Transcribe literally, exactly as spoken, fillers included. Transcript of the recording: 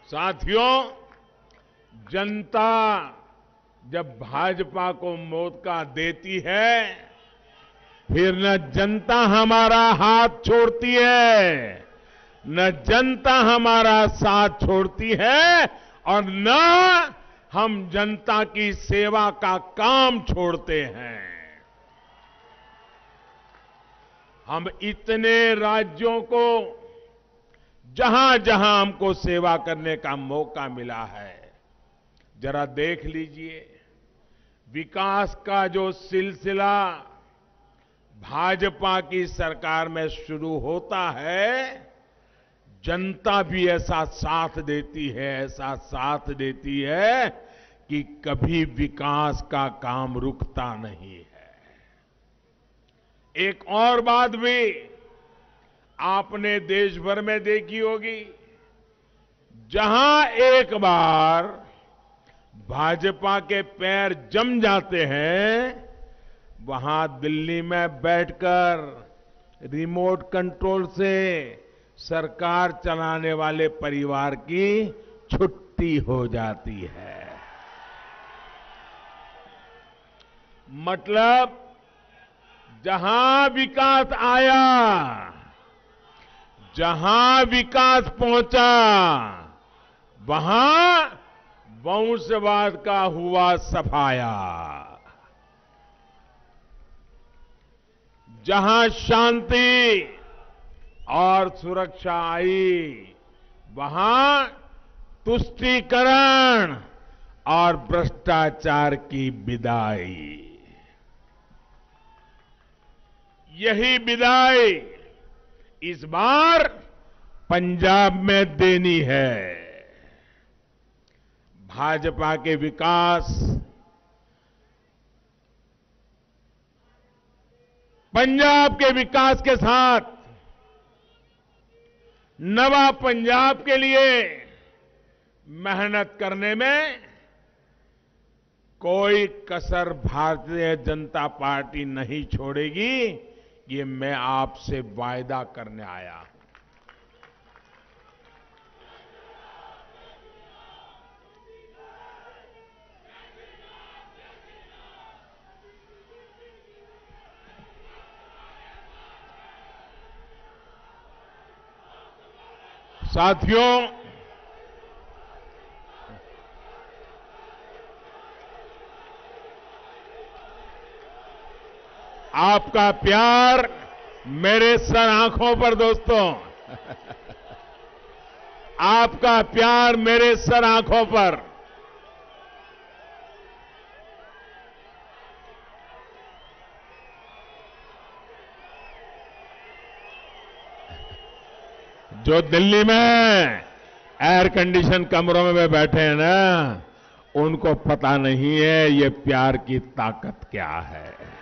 साथियों, जनता जब भाजपा को मौका देती है, फिर न जनता हमारा हाथ छोड़ती है, न जनता हमारा साथ छोड़ती है और न हम जनता की सेवा का काम छोड़ते हैं। हम इतने राज्यों को जहां जहां हमको सेवा करने का मौका मिला है, जरा देख लीजिए, विकास का जो सिलसिला भाजपा की सरकार में शुरू होता है, जनता भी ऐसा साथ देती है, ऐसा साथ देती है कि कभी विकास का काम रुकता नहीं है। एक और बात भी आपने देश भर में देखी होगी, जहां एक बार भाजपा के पैर जम जाते हैं, वहां दिल्ली में बैठकर रिमोट कंट्रोल से सरकार चलाने वाले परिवार की छुट्टी हो जाती है। मतलब जहां विकास आया, जहां विकास पहुंचा, वहां वंशवाद का हुआ सफाया। जहां शांति और सुरक्षा आई, वहां तुष्टीकरण और भ्रष्टाचार की विदाई। यही विदाई इस बार पंजाब में देनी है। भाजपा के विकास, पंजाब के विकास के साथ नवा पंजाब के लिए मेहनत करने में कोई कसर भारतीय जनता पार्टी नहीं छोड़ेगी, ये मैं आपसे वायदा करने आया हूं। साथियों, आपका प्यार मेरे सर आंखों पर, दोस्तों, आपका प्यार मेरे सर आंखों पर। जो दिल्ली में एयर कंडीशन कमरों में बैठे हैं ना, उनको पता नहीं है ये प्यार की ताकत क्या है।